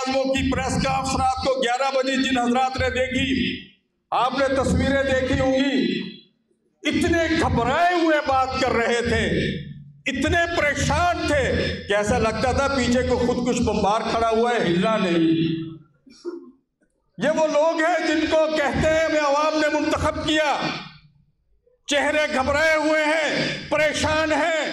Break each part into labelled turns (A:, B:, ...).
A: आज़मों की press conference रात को 11 बजे जिन हजरात ने देखी, आपने तस्वीरें देखी होंगी, इतने घबराए हुए बात कर रहे थे, इतने परेशान थे कि ऐसा लगता था पीछे को खुद कुछ बम्बार खड़ा हुआ है, हिलना नहीं। ये वो लोग हैं जिनको कहते हैं हमें अवाम ने मुंतखब किया। चेहरे घबराए हुए हैं, परेशान हैं,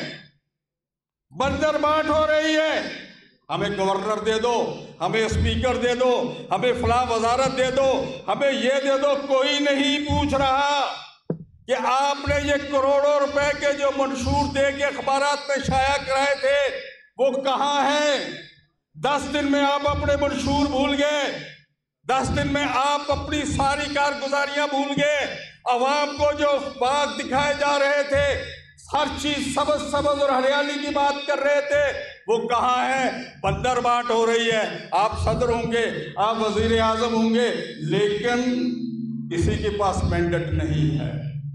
A: बंदर बाट हो रही है, हमें गवर्नर दे दो, हमें स्पीकर दे दो, हमें फलां वजारत दे दो, हमें ये दे दो। कोई नहीं पूछ रहा कि आपने ये करोड़ों रुपए के जो मंशूर दे के अखबारात में शाया कराए थे वो कहाँ हैं? 10 दिन में आप अपने मंशूर भूल गए, 10 दिन में आप अपनी सारी कारगुजारियां भूल गए। अवाम को जो बाग दिखाए जा रहे थे, हर चीज सबज सबज और हरियाली की बात कर रहे थे, वो कहाँ है? बंदर बाट हो रही है। आप सदर होंगे, आप वजीर आजम होंगे, लेकिन किसी के पास मैंडेट नहीं है,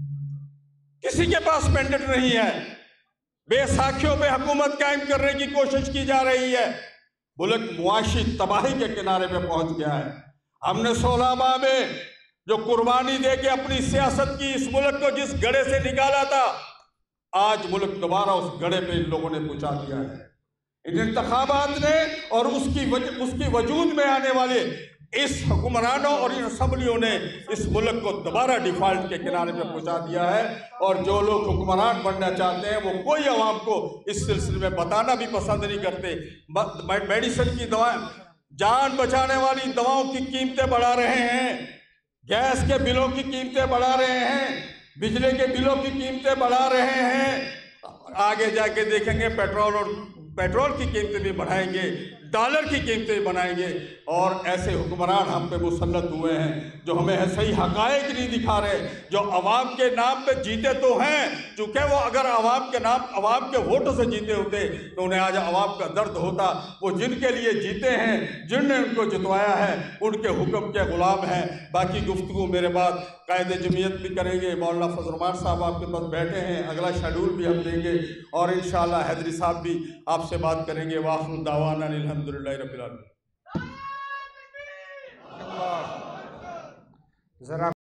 A: किसी के पास मैंडेट नहीं है। बेसाखियों पे हुकूमत कायम करने की कोशिश की जा रही है। मुल्क मुआशी तबाही के किनारे पे पहुंच गया है। हमने 16 माह में जो कुर्बानी दे के अपनी सियासत की, इस मुल्क को जिस गड़े से निकाला था, आज मुल्क दोबारा उस गड़े पे इन लोगों ने पहुंचा दिया है। इन इंतखाबात ने और उसकी वजूद में आने वाले इस हुक्मरानों और इन असम्बलियों ने इस मुल्क को दोबारा डिफॉल्ट के किनारे पे पहुंचा दिया है। और जो लोग हुक्मरान बनना चाहते हैं वो कोई अवाम को इस सिलसिले में बताना भी पसंद नहीं करते। मेडिसिन की दवाएं, जान बचाने वाली दवाओं की कीमतें बढ़ा रहे हैं, गैस के बिलों की कीमतें बढ़ा रहे हैं, बिजली के बिलों की कीमतें बढ़ा रहे हैं। आगे जाके देखेंगे पेट्रोल की कीमतें भी बढ़ाएंगे, डॉलर की कीमतें बनाएंगे। और ऐसे हुक्मरान हम पे मुसल्लत हुए हैं जो हमें सही हक़ाइक़ नहीं दिखा रहे, जो अवाम के नाम पे जीते तो हैं, चूँकि वो अगर अवाम के नाम, अवाम के वोटों से जीते होते तो उन्हें आज अवाम का दर्द होता। वो जिनके लिए जीते हैं, जिनने उनको जितवाया है, उनके हुक्म के ग़ुलाम हैं। बाकी गुफ्तगू मेरे बाद कायदे जमीयत भी करेंगे, मौलाना फजल रहमान साहब आपके पास बैठे हैं, अगला शेड्यूल भी हम देंगे, और इंशाअल्लाह हैदरी साहब भी आपसे बात करेंगे। वाखिर दावाना अल्हम्दुलिल्लाहि रब्बिल आलमीन।